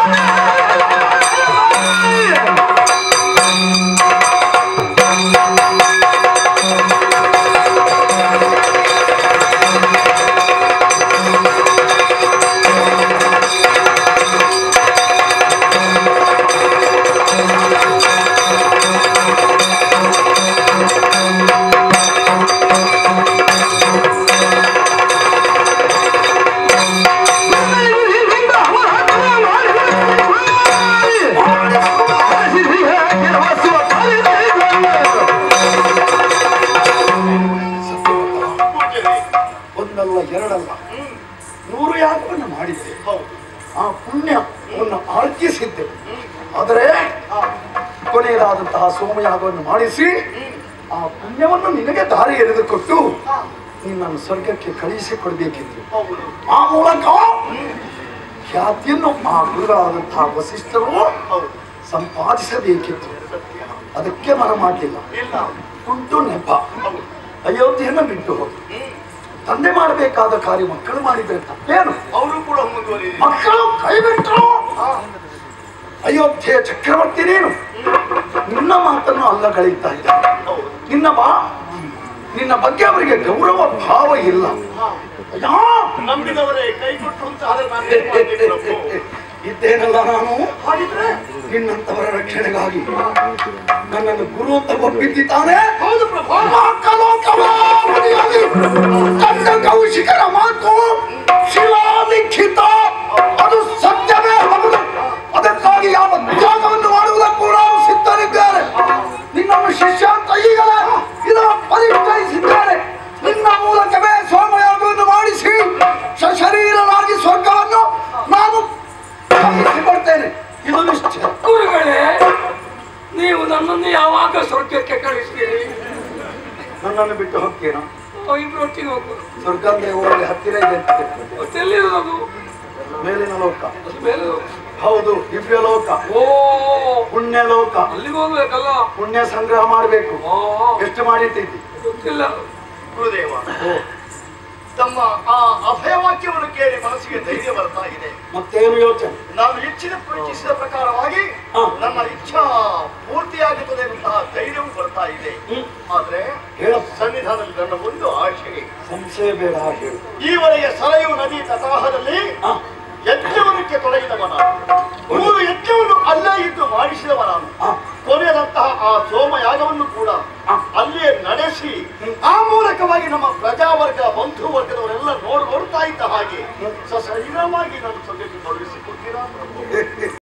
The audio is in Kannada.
ಎರಡಲ್ಲ 100 ಯಾಗವನ್ನು ಮಾಡಿದ್ದೆ. ಆ ಪುಣ್ಯವನ್ನು ಅರ್ಜಿಸಿದ್ದೆ. ಆದರೆ ಕೊನೆಯದಾದಂತಹ ಸೋಮಯಾಗವನ್ನು ಮಾಡಿಸಿ ಆ ಪುಣ್ಯವನ್ನು ನಿನಗೆ ದಾರಿ ಎರೆದುಕೊಟ್ಟು ನಿನ್ನನ್ನು ಸ್ವರ್ಗಕ್ಕೆ ಕಳುಹಿಸಿಕೊಡ್ಬೇಕಿತ್ತು. ಆ ಮೂಲಕ ಖ್ಯಾತಿಯನ್ನು ಆ ಗುರುಗಳಾದಂತಹ ವಸಿಷ್ಠರು ಸಂಪಾದಿಸಬೇಕಿತ್ತು. ಅದಕ್ಕೆ ಮನ ಮಾಡಲಿಲ್ಲ. ಉಂಟು ನೆಪ ಅಯೋಧ್ಯೆಯನ್ನು ಬಿಟ್ಟು ಹೋಗಿ ತಂದೆ ಮಾಡಬೇಕಾದ ಕಾರ್ಯ ಮಕ್ಕಳು ಮಾಡಿದ್ರೆ ತಪ್ಪೇನು? ಅವರು ಕೂಡ ಮಕ್ಕಳು ಕೈ ಬಿಟ್ಟರು. ಅಯೋಧ್ಯೆಯ ಚಕ್ರವರ್ತಿ ನೀನು ನಿನ್ನ ಮಾತನ್ನು ಅಲ್ಲಗಳೆಯುತ್ತಾ ಇದ್ದಾರೆ. ನಿನ್ನ ಬಗ್ಗೆ ಅವರಿಗೆ ಗೌರವ ಭಾವ ಇಲ್ಲ. ಇದ್ದೇನಲ್ಲ ನಾನು ನಿನ್ನಂತವರ ರಕ್ಷಣೆಗಾಗಿ ನನ್ನನ್ನು ಗುರು ಅಂತ ಒಪ್ಪಿದ್ದಾನೆ. ಕೌಶಿಕರ ಮಾತು ಶಿಲಾಲಿಖಿತ, ಅದು ಸತ್ಯವೇ ಹೌದು. ಅದಕ್ಕಾಗಿ ಯಾವ ತ್ಯಾಗವನ್ನು ಮಾಡುವುದಕ್ಕೂ ನಾವು ಸಿದ್ಧರಿದ್ದಾರೆ. ನಿನ್ನನ್ನು ಶಿಷ್ಯ ಅಂತ ಈಗಲೇ ಪರಿಷ್ಕರಿಸಿದ್ದಾರೆ. ನಿನ್ನ ಮೂಲಕವೇ ಸೋಮಯಾಗವನ್ನು ಮಾಡಿಸಿ ಸಶರೀರನಾಗಿ ಸ್ವರ್ಗವನ್ನು ನಾನು ಕೊಡ್ತೇನೆ. ಇದು ನಿಶ್ಚಯ. ಗುರುಗಳೇ, ನೀವು ನನ್ನನ್ನು ಯಾವಾಗ ಸ್ವರ್ಗಕ್ಕೆ ಕಳಿಸ್ತೀರಿ? ನನ್ನನ್ನು ಬಿಟ್ಟು ಹೋಗ್ತೀನೋ? ಇಬ್ಬರೊಟ್ಟಿಗೆ ಹೋಗ್ಬೋದು. ಸ್ವರ್ಗ ಅಂದ್ರೆ ಹೋಗಿ ಹತ್ತಿರ ಇದೆ ಅಂತ ಎಲ್ಲಿರೋದು? ಮೇಲಿನ ಲೋಕ. ಮೇಲೆ ಹೌದು, ದಿವ್ಯ ಲೋಕ. ಓ, ಪುಣ್ಯ ಲೋಕ. ಅಲ್ಲಿಗೆ ಹೋಗ್ಬೇಕಲ್ಲ? ಪುಣ್ಯ ಸಂಗ್ರಹ ಮಾಡಬೇಕು. ಎಷ್ಟು ಮಾಡಿಟ್ಟಿದ್ದಿ? ಗೊತ್ತಿಲ್ಲ ಗುರುದೇವ. ತಮ್ಮ ಆ ಅಭಯವಾಕ್ಯವನ್ನು ಕೇಳಿ ಮನಸ್ಸಿಗೆ ಧೈರ್ಯ ಬರ್ತಾ ಇದೆ. ಮತ್ತೇನು ಯೋಚನೆ? ನಾನು ಇಚ್ಛಿಸಿದ ಪ್ರಕಾರವಾಗಿ ನನ್ನ ಇಚ್ಛಾ ಪೂರ್ತಿಯಾಗುತ್ತದೆ ಎನ್ನುವಂತಹ ಧೈರ್ಯವೂ ಬರ್ತಾ ಇದೆ. ಆದ್ರೆ ಸನ್ನಿಧಾನದಲ್ಲಿ ನನ್ನ ಒಂದು ಆಶೆ. ಸಂಶಯ ಬೇಡ, ಹೇಳು. ಈವರೆಗೆ ಸರಯು ನದಿ ತಟಾಹದಲ್ಲಿ ಯಜ್ಞವನಕ್ಕೆ ತೊಡಗಿದವ ನಾನು. 3 ಯಜ್ಞವನ್ನು ಅಲ್ಲೇ ಇದ್ದು ಮಾಡಿಸಿದವ ನಾನು. ಕೊನೆಯದಂತಹ ಆ ಸೋಮಯಾಗವನ್ನು ಕೂಡ ಅಲ್ಲೇ ನಡೆಸಿ ಆ ಮೂಲಕವಾಗಿ ನಮ್ಮ ಪ್ರಜಾವರ್ಗ ಬಂಧು ವರ್ಗದವರೆಲ್ಲ ನೋಡ್ತಾ ಇದ್ದ ಹಾಗೆ ಸಶರೀರವಾಗಿ ನಾನು ಸ್ವರ್ಗಕ್ಕೆ ತೊಡಗಿಸಿಕೊಡ್ತೀರಾ?